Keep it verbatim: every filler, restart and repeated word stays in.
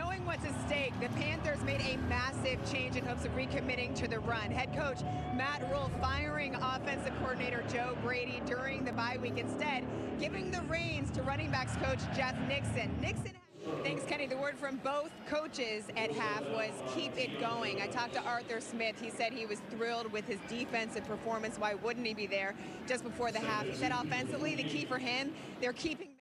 Knowing what's at stake, the Panthers made a massive change in hopes of recommitting to the run. Head coach Matt Rule firing offensive coordinator Joe Brady during the bye week, instead giving the reins to running backs coach Jeff Nixon. Nixon Thanks, Kenny. The word from both coaches at half was keep it going. I talked to Arthur Smith. He said he was thrilled with his defensive performance. Why wouldn't he be there just before the half? He said offensively, the key for him, they're keeping